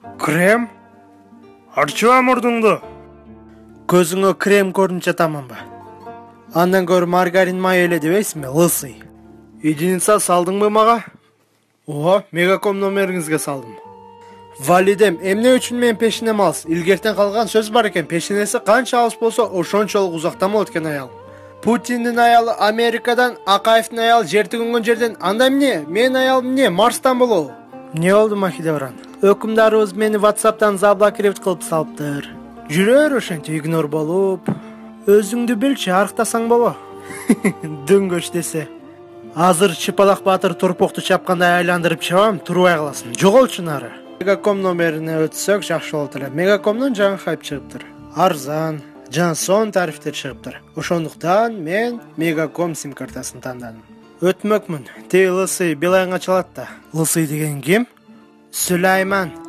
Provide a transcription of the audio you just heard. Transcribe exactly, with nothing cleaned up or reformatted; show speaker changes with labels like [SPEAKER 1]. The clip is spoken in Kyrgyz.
[SPEAKER 1] Крем? Арчыба мурдуңду.
[SPEAKER 2] Көзүңө крем көрүнүп жатаманбы? Андан көрө маргарин май эле дебейсиңби, лысый?
[SPEAKER 1] Единица салдыңбы мага? Ооба, Мегаком номериңизге салдым.
[SPEAKER 2] Валидем, эмне үчүн мен пешенем алыс? Илгертен калган сөз бар экен, пешенеси канча алыс болсо, ошончолук узакта болот экен аял. Путиндин аялы Америкадан, Акаевдин аялы жер төгөнгөн жерден. Анда эмне? Менин аялым эмне? Марстан болобу?
[SPEAKER 1] Не болду, Махидевран?
[SPEAKER 2] Өкүмдарыбыз мени WhatsApp'тан заблокировать кылып салыптыр.
[SPEAKER 1] Жүрөр ошентип игнор болуп.
[SPEAKER 2] Өзүңдү билчи, арыктасаң боло.
[SPEAKER 1] Дөңгөч десе.
[SPEAKER 2] Азыр Чыпалак Баатыр Турпокту чапкандай айландырып чабам, турбай каласың. Жоголчу нары.
[SPEAKER 1] Мегаком номерине өтсөк жакшы болот эле. Мегакомдон жаңы хайп чыгыптыр. Арзан, жана сонун тарифтер чыгыптыр. Ошондуктан мен Мегаком сим картасын тандадым.
[SPEAKER 2] Өтмөкмүн. Тээ лысый Билайга чалат да.
[SPEAKER 1] Лысый деген ким?
[SPEAKER 2] Сүлайман.